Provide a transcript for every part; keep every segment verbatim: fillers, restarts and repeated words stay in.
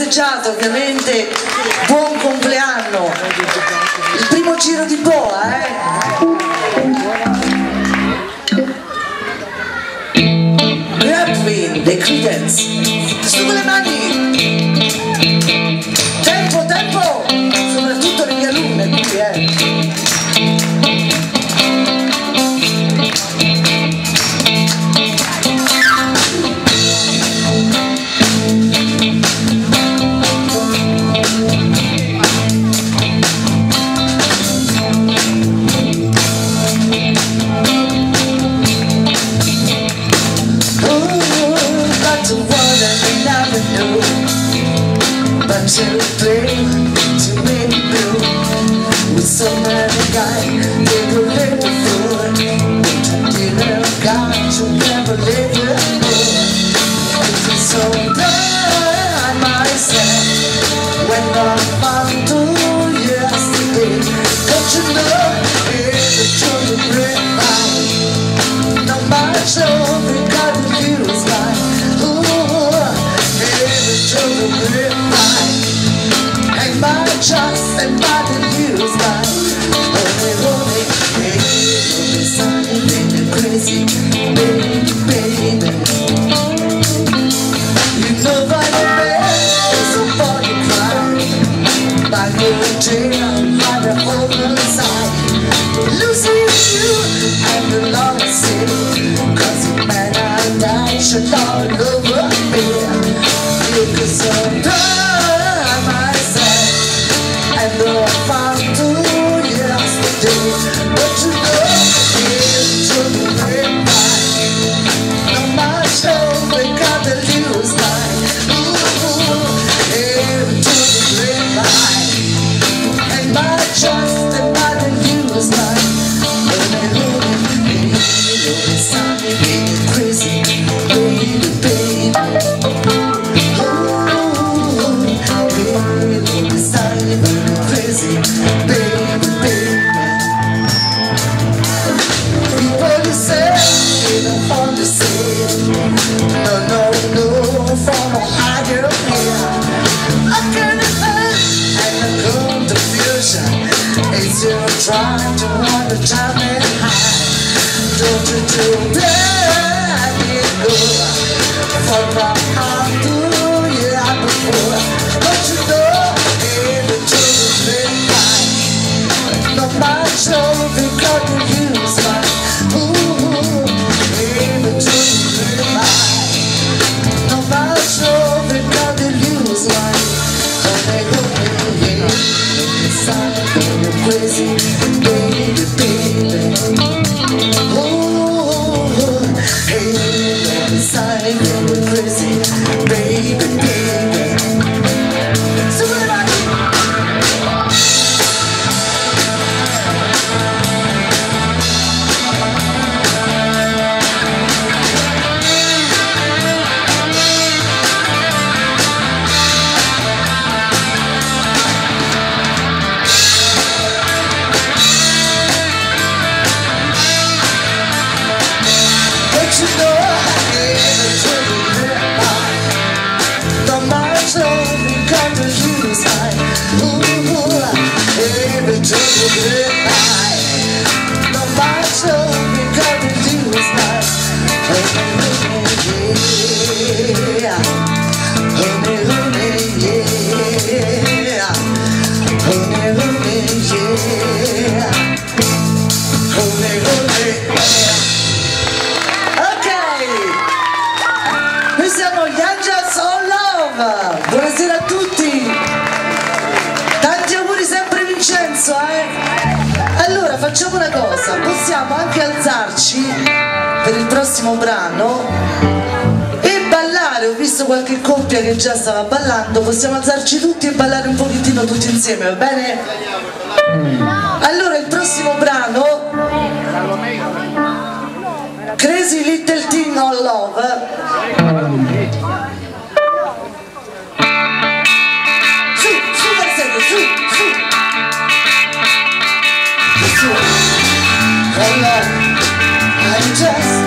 festeggiato ovviamente, buon compleanno, il primo giro di boa, eh? Grabwin, The Creedence, su con le mani, tempo, tempo, soprattutto le mie alunne qui, eh? To play, to make it blue with so many guys, they go let the fool. Dinner guys who never let it go. It's so bad myself when I'm found to yesterday. Don't you know it's a true grapevine? Not much love because it feels like ooh, it's a true grapevine. My trust and by the use my only only baby, something crazy, baby, baby. You know by the bed, so far you cry. By your jail, by the whole side, losing you and the long city, cause you might not die, should all over me. You could survive. And though I found two yesterday, but you know it's to the grapevine. No much hope we got to lose mine. Ooh, it's to the grapevine. And my trust and my use mine. Only lonely, baby, lonely, sunny, baby, crazy, baby, baby. Ooh, baby, lonely, sunny, baby. Crazy, baby, baby. People you say they don't understand. No, no, no, from a higher here. I can't hurt and I come to fusion. It's you trying to run the time and high. Don't you do that, it good. From my heart to yeah before. Don't you know it's the much love we got to use my ooh, baby, to the no much love we got to use my oh, they go, yeah, yeah, crazy, baby, baby. Ooh, hey, inside, baby, crazy, baby, baby. So what about buonasera a tutti, tanti auguri sempre Vincenzo, eh? Allora facciamo una cosa, possiamo anche alzarci per il prossimo brano e ballare. Ho visto qualche coppia che già stava ballando, possiamo alzarci tutti e ballare un pochettino tutti insieme, va bene? Allora il prossimo brano, Crazy Little Thing on Love. I'm just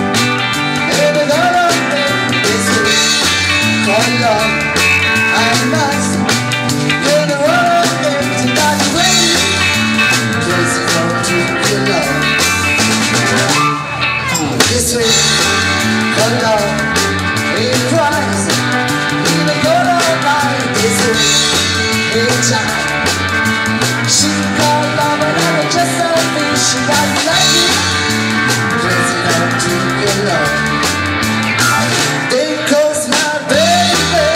living on a day. This is called love. I must this way. Oh no, it cries. Even though I lie this way. Hey child, she got love and I just selfish. She got you like it. Crazy love to your love. There goes my baby.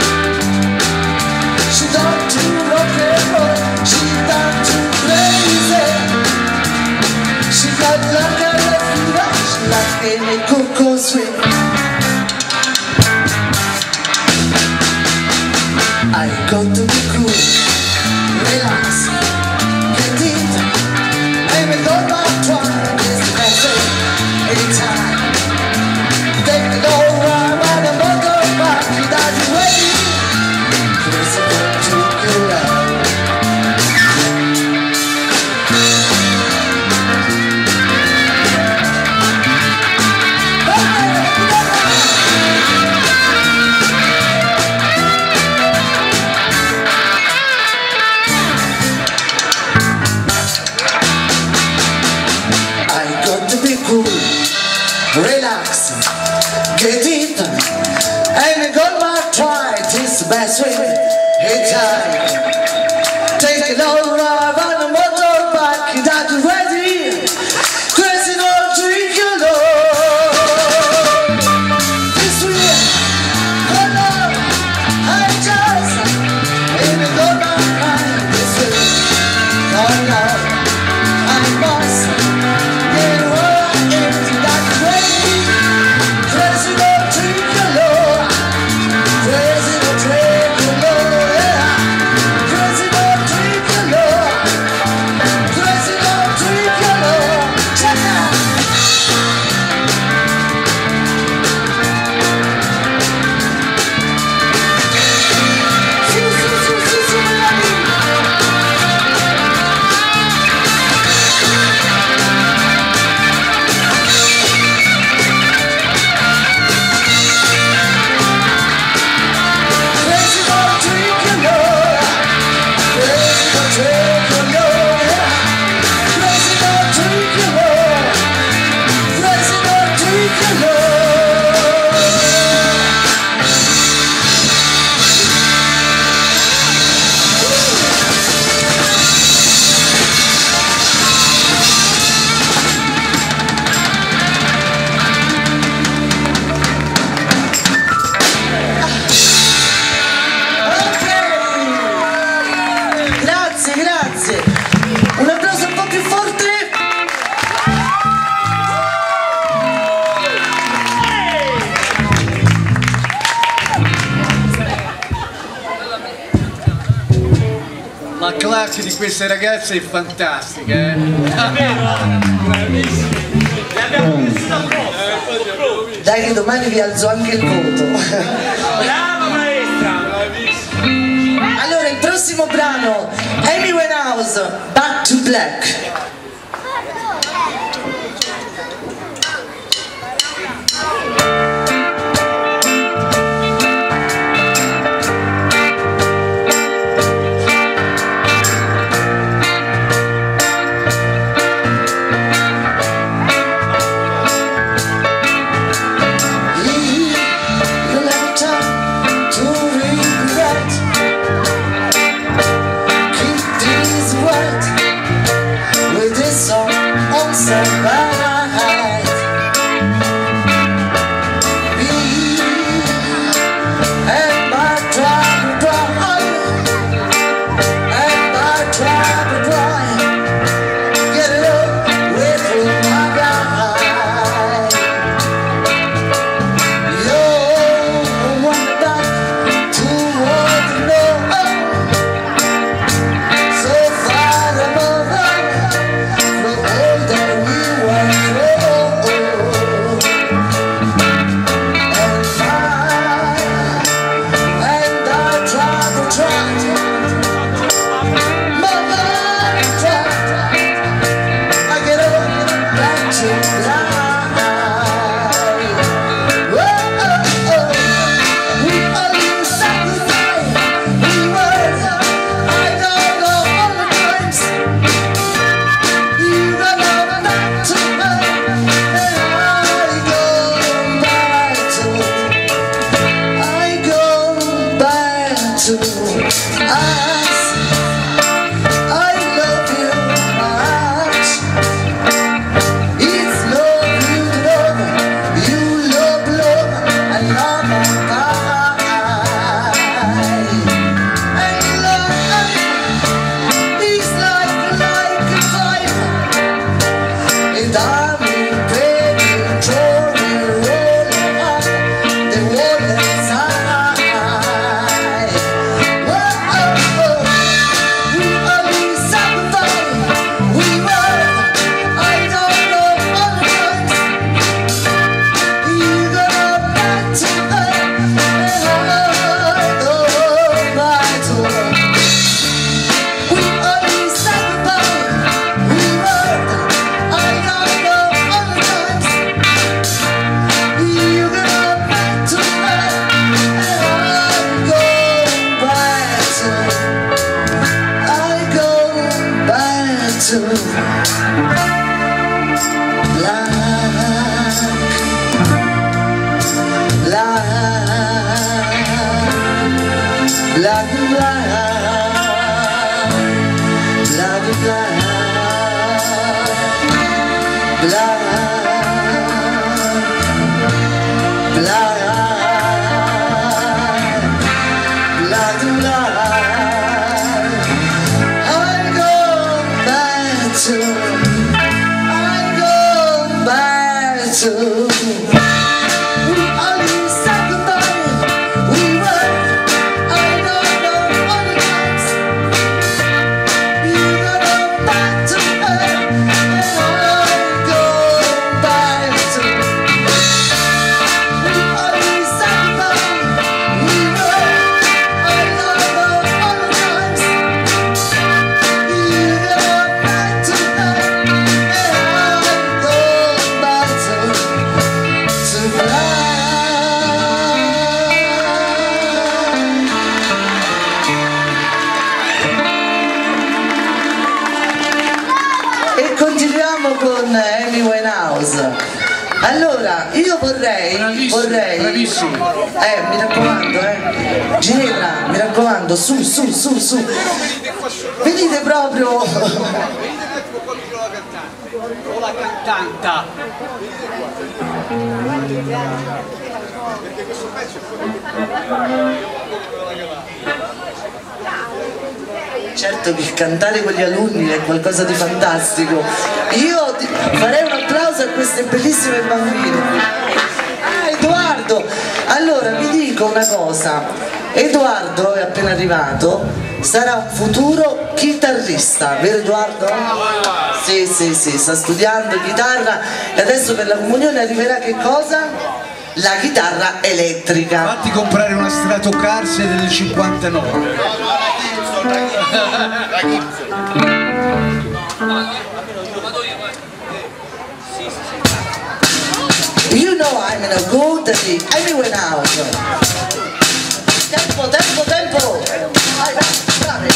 She done too rock and roll. She done too crazy. She got love and love. She like any cocoa sweet. I go to the cool, relax, get it, and we go back twice, message, anytime. Take it all right, while the motor back, without you waiting, crazy love to your love. Relax, get it, and go back try, this the best way, hey time. Take it all right on the motorbike, that you ready, crazy don't drink your love. This way, hold on, I just, and go back right, this way, hold on, I must, get what I am, that you ready. La classe di queste ragazze è fantastica, eh? È vero? Bravissimi! Le abbiamo messo da posto! Dai che domani vi alzo anche il voto! Brava maestra! Bravissima! Allora il prossimo brano, Amy Winehouse, Back to Black. Keep these words Allora, io vorrei, bravissimo, vorrei, bravissimo. eh, mi raccomando, eh, Ginevra, mi raccomando, su, su, su, su, venite proprio, o la cantanta. Perché questo pezzo certo che cantare con gli alunni è qualcosa di fantastico. Io farei un applauso a queste bellissime bambine. Ah, Edoardo, allora vi dico una cosa, Edoardo è appena arrivato, sarà un futuro chitarrista, vero Edoardo? Sì, sì, sì, sta studiando chitarra e adesso per la comunione arriverà che cosa? La chitarra elettrica. Fatti comprare una Stratocaster del cinquantanove. You know I'm in a good day. Anyway now. Tempo, tempo, tempo. Vai, vai, bravi.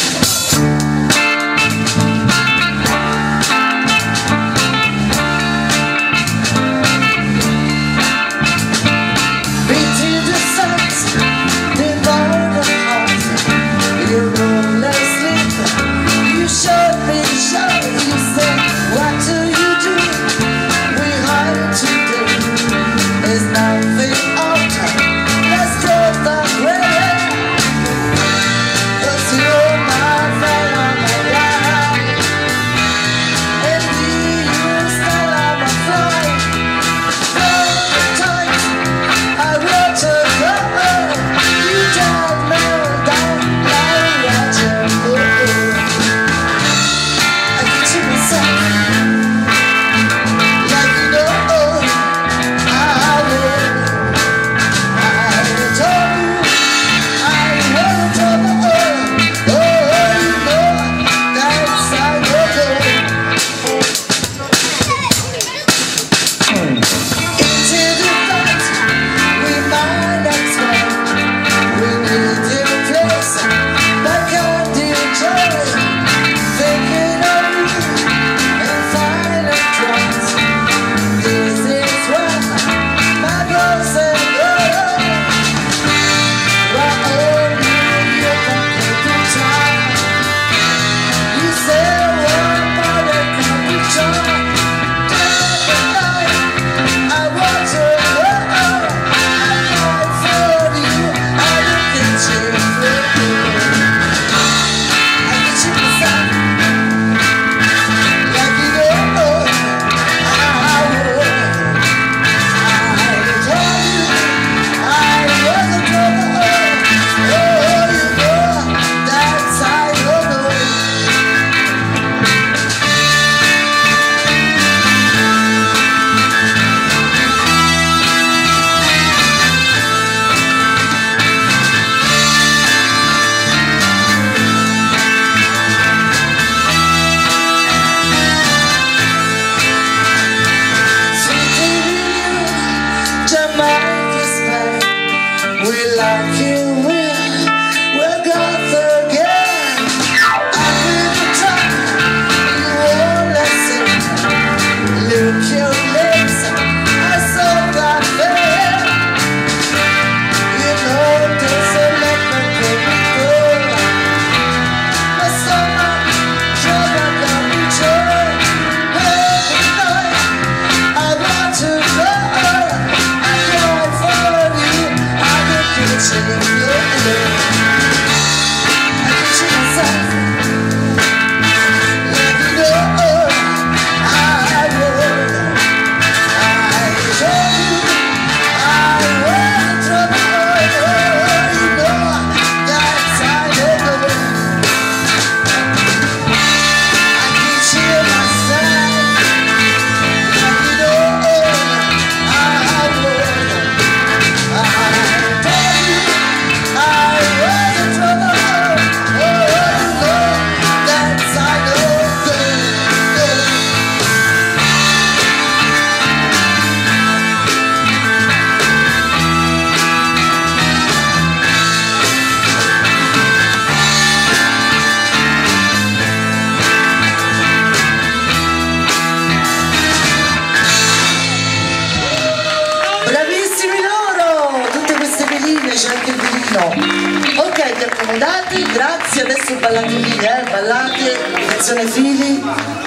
c'è anche il vinino. Ok, vi accomodate, grazie, adesso ballate lì, eh, ballate, attenzione fili.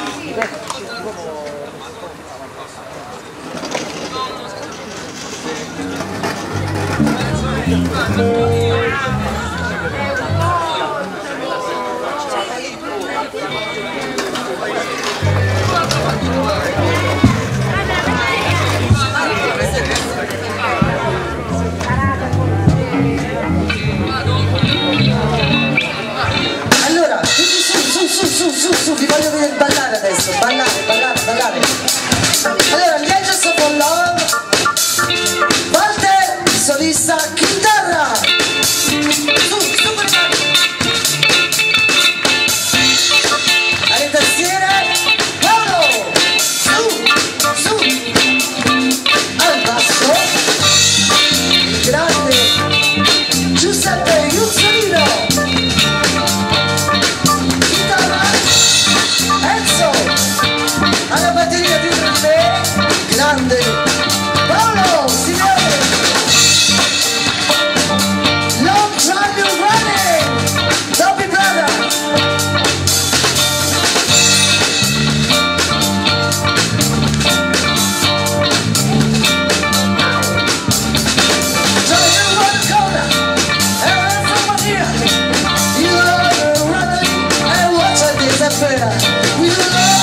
Allora, su, su, su, su, su, su, vi voglio vedere ballare adesso, ballare, ballare, ballare. Allora, gli Angels of Love, Walter, solista, chitarra. Su, su con le mani. Alle tastiere, Paolo, su, su, al basso, il grande Giuseppe Iuzzolino. Alla batteria dietro di me, grande Paolo Signore. Long time you running, Dobby brother. So you run the corner, and then from here, you are running and watch a disappear. We love.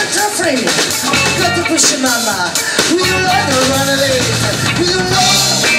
Mama, we love to run a late. We love